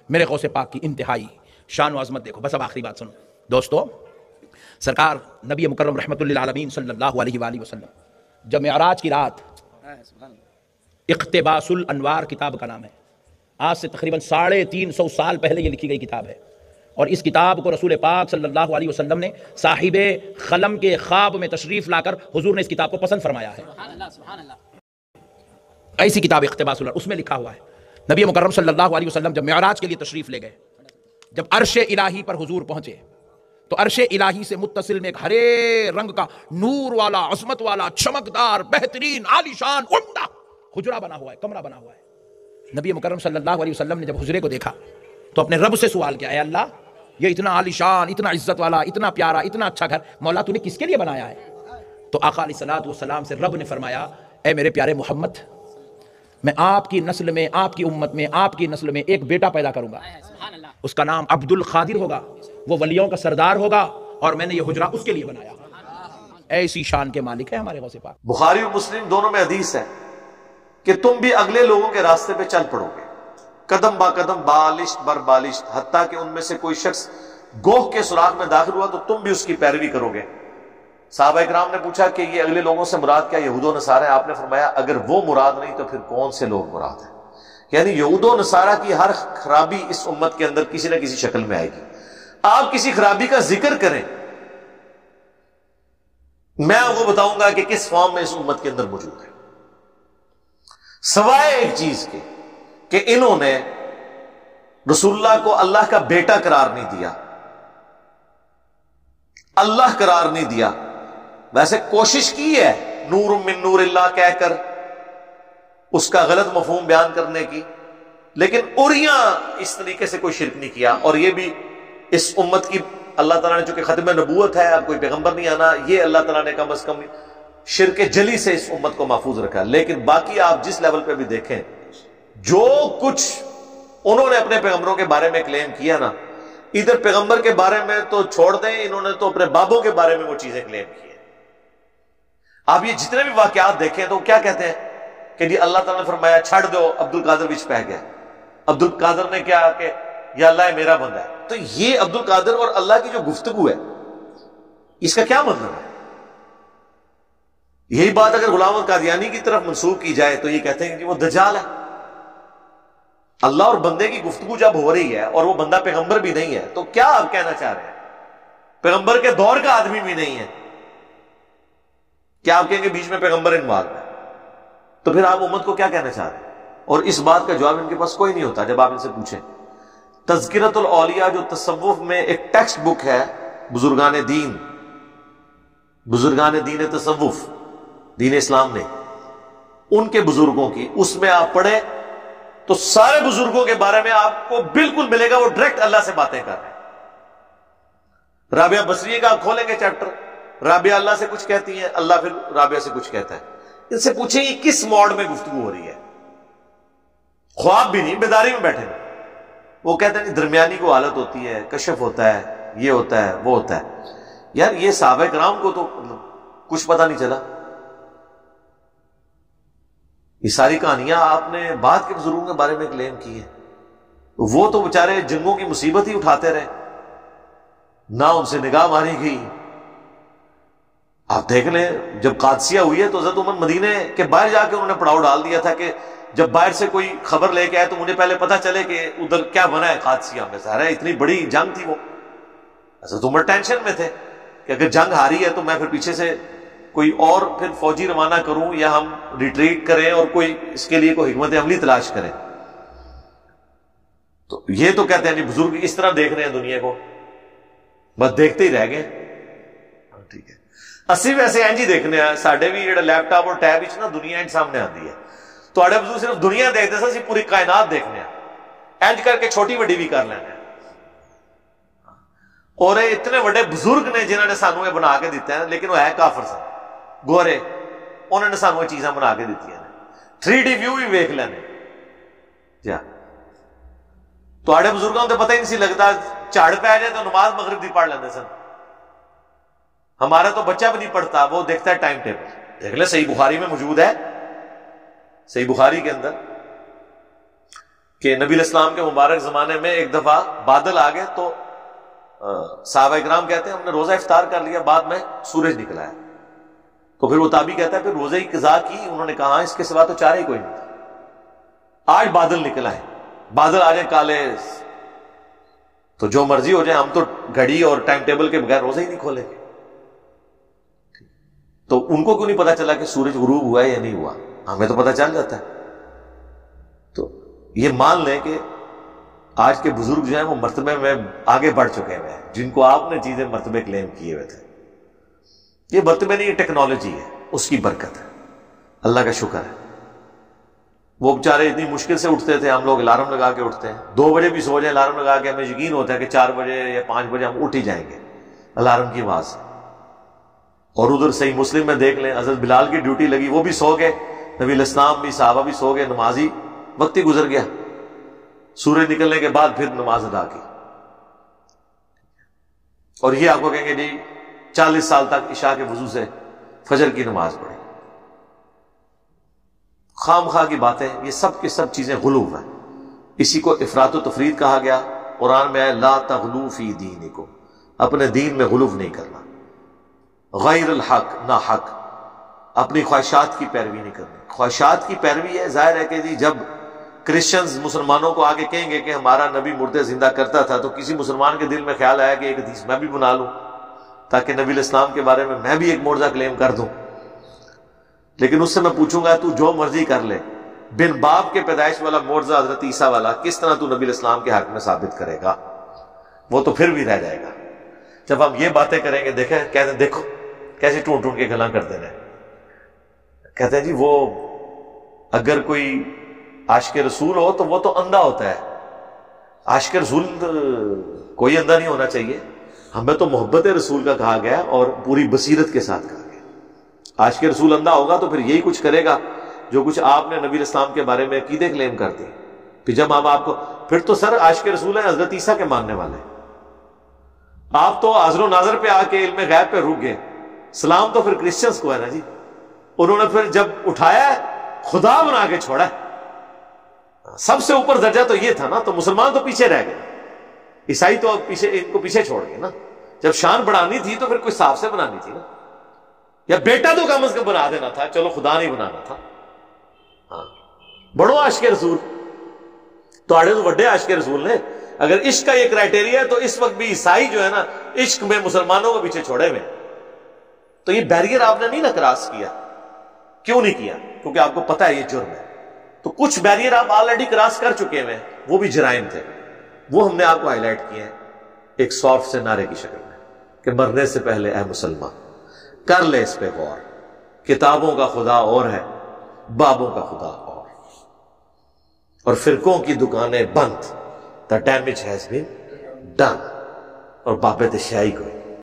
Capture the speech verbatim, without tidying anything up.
میرے غوث پاک کی انتہائی شان و عظمت دیکھو. بس اب آخری بات سنو دوستو. سرکار نبی مکرم رحمت للعالمین صلی اللہ علیہ وآلہ وسلم جب معراج کی رات، اقتباس الانوار کتاب کا نام ہے، آج سے تقریباً ساڑھے تین سو سال پہلے یہ لکھی گئی کتاب ہے، اور اس کتاب کو رسول پاک صلی اللہ علیہ وسلم نے صاحب قلم کے خواب میں تشریف لا کر حضور نے اس کتاب کو پسند فرمایا ہے. ایسی کتاب اقتباس الانوار، اس میں لکھا ہوا ہے نبی مکرم صلی اللہ علیہ وسلم جب معراج کے لیے تشریف لے گئے، جب عرش الہی پر حضور پہنچے تو عرش الہی سے متصل میں ایک ہرے رنگ کا نور والا، عظمت والا، چمکدار، بہترین، عالیشان، عمدہ حجرہ بنا ہوا ہے، کمرہ بنا ہوا ہے. نبی مکرم صلی اللہ علیہ وسلم نے جب حجرے کو دیکھا تو اپنے رب سے سوال کیا، اے اللہ یہ اتنا عالیشان، اتنا عزت والا، اتنا پیارا، اتنا اچھا گھر مولا تو نے کس کے لیے بنایا ہے؟ تو آقا علیہ الصلوۃ والسلام سے رب نے فرمایا، اے میرے پیارے محمد، میں آپ کی نسل میں، آپ کی امت میں، آپ کی نسل میں ایک بیٹا پیدا کروں گا، اس کا نام عبد القادر ہوگا، وہ ولیوں کا سردار ہوگا، اور میں نے یہ حجرہ اس کے لیے بنایا. ایسی شان کے مالک ہے ہمارے غوث پاک. بخاری اور مسلم دونوں میں حدیث ہے کہ تم بھی اگلے لوگوں کے راستے پہ چل پڑو گے، قدم با قدم، بالشت بر بالشت، حتیٰ کہ ان میں سے کوئی شخص گوہ کے سوراخ میں داخل ہوا تو تم بھی اس کی پیروی کرو گے. صحابہ اکرام نے پوچھا کہ یہ اگلے لوگوں سے مراد کیا یہود و نصارہ ہے؟ آپ نے فرمایا اگر وہ مراد نہیں تو پھر کون سے لوگ مراد ہیں؟ یعنی یہود و نصارہ کی ہر خرابی اس امت کے اندر کسی نہ کسی شکل میں آئے گی. آپ کسی خرابی کا ذکر کریں، میں آپ کو بتاؤں گا کہ کس فارم میں اس امت کے اندر موجود ہے، سوائے ایک چیز کے کہ انہوں نے رسول اللہ کو اللہ کا بیٹا قرار نہیں دیا، اللہ قرار نہیں دیا. ویسے کوشش کی ہے نور من نور اللہ کہہ کر اس کا غلط مفہوم بیان کرنے کی، لیکن اوریاں اس طریقے سے کوئی شرک نہیں کیا. اور یہ بھی اس امت کی اللہ تعالیٰ نے چونکہ ختم نبوت ہے، اب کوئی پیغمبر نہیں آنا، یہ اللہ تعالیٰ نے کم از کم شرک جلی سے اس امت کو محفوظ رکھا. لیکن باقی آپ جس لیول پہ بھی دیکھیں، جو کچھ انہوں نے اپنے پیغمبروں کے بارے میں کلیم کیا نا، ادھر پیغمبر کے بارے میں تو چھوڑ دیں، انہوں نے تو اپنے بابوں کے بارے میں وہ چیزیں کلیم کی ہیں. آپ یہ جتنے بھی واقعات دیکھیں تو کیا کہتے ہیں کہ جی اللہ تعالیٰ نے فرمایا چھڑ دو، عبد القادر بچ پہ گیا. عبد القادر نے کیا کہ یا اللہ میرا بندہ ہے. تو یہ عبد القادر اور اللہ کی جو گفتگو ہے اس کا کیا مطلب ہے؟ یہی بات اگر غلام القادیانی کی طرف منسوخ کی جائے تو یہ کہتے ہیں کہ وہ دجال ہے. اللہ اور بندے کی گفتگو جب ہو رہی ہے اور وہ بندہ پیغمبر بھی نہیں ہے تو کیا آپ کہنا چاہ رہے ہیں؟ پیغمبر کے دور کا آدمی بھی نہیں ہے، کیا آپ کہیں گے بیچ میں پیغمبر انوالو ہے؟ تو پھر آپ امت کو کیا کہنا چاہ رہے ہیں؟ اور اس بات کا جواب ان کے پاس کوئی نہیں ہوتا جب آپ ان سے پوچھیں. تذکرۃ الاولیاء جو تصوف میں ایک ٹیکسٹ بک ہے بزرگان دین، بزرگان دین تصوف، دین اسلام نے ان کے بزرگوں کی، اس میں آپ پڑھیں تو سارے بزرگوں کے بارے میں آپ کو بالکل ملے گا وہ ڈائریکٹ اللہ سے باتیں کر رہے ہیں. رابعہ بصریہ کا آپ کھولیں گے چیپٹر، رابعہ اللہ سے کچھ کہتی ہیں، اللہ پھر رابعہ سے کچھ کہتا ہے. ان سے پوچھیں یہ کس موڈ میں گفتگو ہو رہی ہے؟ خواب بھی نہیں، بیداری میں بیٹھے ہیں. وہ کہتے ہیں درمیانی کو حالت ہوتی ہے، کشف ہوتا ہے، یہ ہوتا ہے، وہ ہوتا ہے. یار یہ صحابہ کرام کو تو کچھ پتہ نہیں چلا. یہ ساری کہانیاں آپ نے بعد کے بزرگوں کے بارے میں کلیم کی ہیں. وہ تو بیچارے جنگوں کی مصیبت ہی اٹھاتے رہے، نہ ان سے نگاہ ماری گئی. آپ دیکھ لیں جب قادسیہ ہوئی ہے تو حضرت عمر مدینے کے باہر جا کے انہوں نے پڑاؤ ڈال دیا تھا کہ جب باہر سے کوئی خبر لے کے آئے تو مجھے پہلے پتا چلے کہ ادھر کیا بنا ہے قادسیہ میں. ظاہر ہے اتنی بڑی جنگ تھی، وہ حضرت عمر ٹینشن میں تھے کہ اگر جنگ ہاری ہے تو میں پھر پیچھے سے کوئی اور پھر فوجی روانہ کروں یا ہم ریٹریٹ کریں اور کوئی اس کے لیے کوئی حکمت عملی تلاش کریں. تو یہ تو کہتے ہیں بزرگ اس طرح دیکھ رہے ہیں دنیا کو، بس دیکھتے ہی رہ گئے. ٹھیک ہے، اسی ویسے این جی دیکھنے ہیں ساڈے بھی جڑا لیپ ٹاپ اور ٹیب وچ نا دنیا این سامنے آتی ہے. تواڈے بزرگ صرف دنیا دیکھتے سن، اسی پوری کائنات دیکھنے ہیں، اینج کر کے چھوٹی وڈی بھی کر لینے. اور اتنے بڑے بزرگ نے جنہوں نے سانو یہ بنا کے دیتا ہے، لیکن وہ ہے کافر سن گورے، انہوں نے سانو یہ چیزاں بنا کے دیتی ہیں. تھری ڈی ویو بھی ویکھ لینے. جا تواڈے بزرگوں تو پتہ ہی نہیں سی لگتا، جھاڑ پہ جائے تو نماز مغرب دی پڑھ لیندے سن. ہمارا تو بچہ بھی نہیں پڑھتا، وہ دیکھتا ہے ٹائم ٹیبل. دیکھ لیں صحیح بخاری میں موجود ہے، صحیح بخاری کے اندر کہ نبی الاسلام کے مبارک زمانے میں ایک دفعہ بادل آ گئے تو صحابہ کرام کہتے ہیں ہم نے روزہ افطار کر لیا، بعد میں سورج نکلا ہے، تو پھر وہ تابعی کہتا ہے پھر روزے کی قضا کی؟ انہوں نے کہا اس کے سوا تو چارہ ہی کوئی نہیں تھا، آج بادل نکلا ہے، بادل آ جائیں کالے تو جو مرضی ہو جائے، ہم تو گھڑی اور ٹائم ٹیبل کے بغیر روزہ ہی نہیں کھولیں گے۔ تو ان کو کیوں نہیں پتا چلا کہ سورج غروب ہوا ہے یا نہیں ہوا؟ ہمیں تو پتا چل جاتا ہے۔ تو یہ مان لیں کہ آج کے بزرگ جو ہیں وہ مرتبے میں آگے بڑھ چکے ہوئے ہیں، جن کو آپ نے چیزیں مرتبے کلیم کیے ہوئے تھے۔ یہ مرتبے نہیں، یہ ٹیکنالوجی ہے، اس کی برکت ہے، اللہ کا شکر ہے۔ وہ بیچارے اتنی مشکل سے اٹھتے تھے، ہم لوگ الارم لگا کے اٹھتے ہیں، دو بجے بھی سو جائیں الارم لگا کے، ہمیں یقین ہوتا ہے کہ چار بجے یا پانچ بجے ہم اٹھ ہی جائیں گے الارم کی آواز سے۔ اور ادھر صحیح مسلم میں دیکھ لیں، حضرت بلال کی ڈیوٹی لگی، وہ بھی سو گئے، نبی الاسلام بھی، صحابہ بھی سو گئے، نمازی وقت ہی گزر گیا، سورج نکلنے کے بعد پھر نماز ادا کی۔ اور یہ آپ کو کہیں گے جی چالیس سال تک عشاء کے وضو سے فجر کی نماز پڑھی، خام خواہ کی باتیں، یہ سب کے سب چیزیں غلو ہیں۔ اسی کو افراط و تفرید کہا گیا، قرآن میں ہے لا تغلو فی دینکم، اپنے دین میں غلو نہیں کرنا، غیر الحق، نہ حق، اپنی خواہشات کی پیروی نہیں کرنی۔ خواہشات کی پیروی ہے، ظاہر ہے کہ جی جب کرسچنز مسلمانوں کو آگے کہیں گے کہ ہمارا نبی مردے زندہ کرتا تھا، تو کسی مسلمان کے دل میں خیال آیا کہ ایک حدیث میں بھی بنا لوں تاکہ نبی الاسلام کے بارے میں میں بھی ایک معجزہ کلیم کر دوں۔ لیکن اس سے میں پوچھوں گا تو جو مرضی کر لے، بن باپ کے پیدائش والا معجزہ حضرت عیسیٰ والا کس طرح تو نبی الاسلام کے حق میں ثابت کرے گا؟ وہ تو پھر بھی رہ جائے گا۔ جب ہم یہ باتیں کریں گے، دیکھیں کہتے ہیں دیکھو کیسے ٹونٹ ٹونٹ کے گلاں کرتے ہیں، کہتے ہیں جی وہ اگر کوئی عاشق رسول ہو تو وہ تو اندھا ہوتا ہے، عاشق رسول کوئی اندھا نہیں ہونا چاہیے، ہمیں تو محبت رسول کا کہا گیا اور پوری بصیرت کے ساتھ کہا گیا۔ عاشق رسول اندھا ہوگا تو پھر یہی کچھ کرے گا جو کچھ آپ نے نبی اسلام کے بارے میں عقیدے کلیم کر دی۔ پھر جب ہم آپ کو پھر تو سر عاشق رسول ہیں حضرت عیسیٰ کے ماننے والے، آپ تو حاضر و ناظر پہ آ کے علم غیب پہ رک گئے، سلام تو پھر کرسچنز کو ہے نا جی، انہوں نے پھر جب اٹھایا ہے خدا بنا کے چھوڑا ہے، سب سے اوپر درجہ تو یہ تھا نا، تو مسلمان تو پیچھے رہ گئے، عیسائی تو پیچھے ان کو پیچھے چھوڑ گئے نا۔ جب شان بڑھانی تھی تو پھر کوئی صاف سے بنانی تھی نا، یا بیٹا تو کم از کم بنا دینا تھا، چلو خدا نہیں بنانا تھا۔ ہاں بڑو عاشق رسول تو بڑے عاشق رسول نے، اگر عشق کا یہ کرائٹیریا ہے تو اس وقت بھی عیسائی جو ہے نا عشق میں مسلمانوں کو پیچھے چھوڑے ہوئے، تو یہ بیریئر آپ نے نہیں نا کراس کیا۔ کیوں نہیں کیا؟ کیونکہ آپ کو پتا ہے یہ جرم ہے، تو کچھ بیریئر آپ آلریڈی کراس کر چکے ہیں، وہ بھی جرائم تھے، وہ ہم نے آپ کو ہائی لائٹ کیے ہیں ایک سافٹ سے نعرے کی شکل میں کہ مرنے سے پہلے اے مسلمان کر لے اس پہ غور، کتابوں کا خدا اور ہے، بابوں کا خدا اور، اور فرقوں کی دکانیں بند، the damage has been done، اور باب تشیعی کوئی